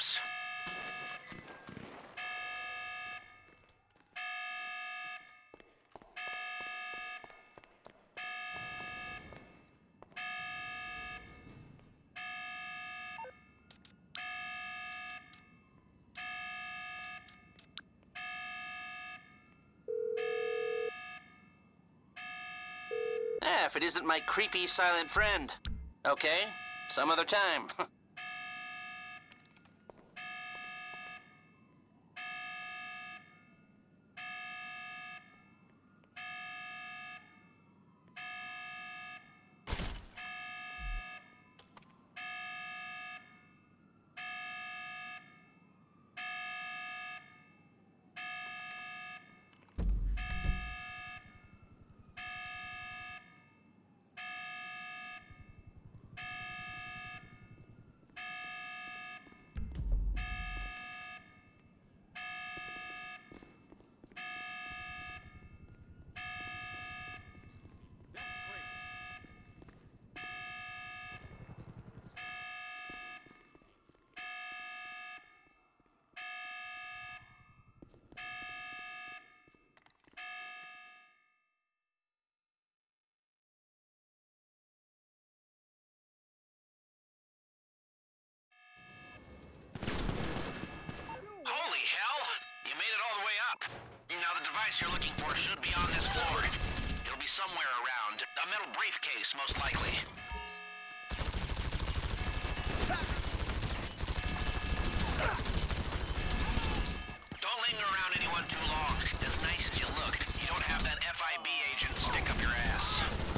handcuffs. If it isn't my creepy silent friend. Okay, some other time. Holy hell! You made it all the way up. Now the device you're looking for should be on this floor. It'll be somewhere around. A metal briefcase, most likely. Don't linger around anyone too long. As nice as you look, you don't have that FIB agent stick up your ass.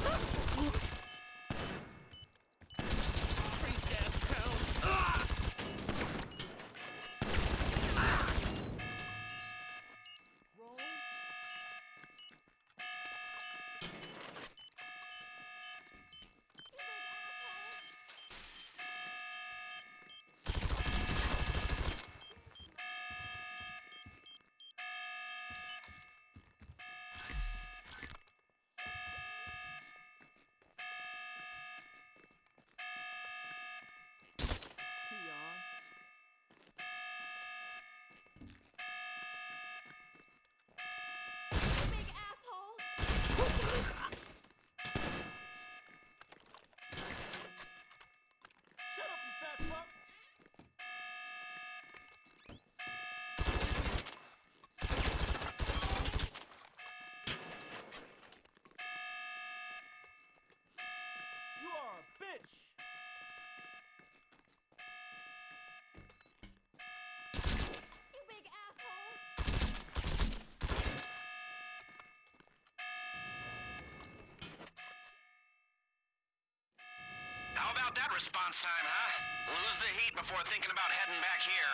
How about that response time, huh? Lose the heat before thinking about heading back here.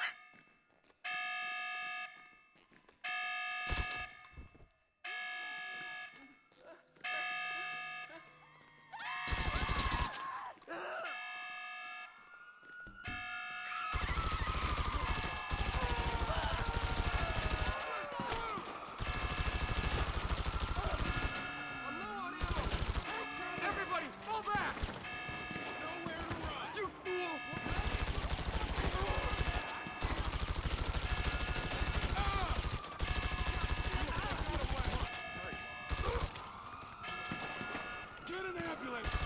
Everybody, fall back! You fool! Get an ambulance!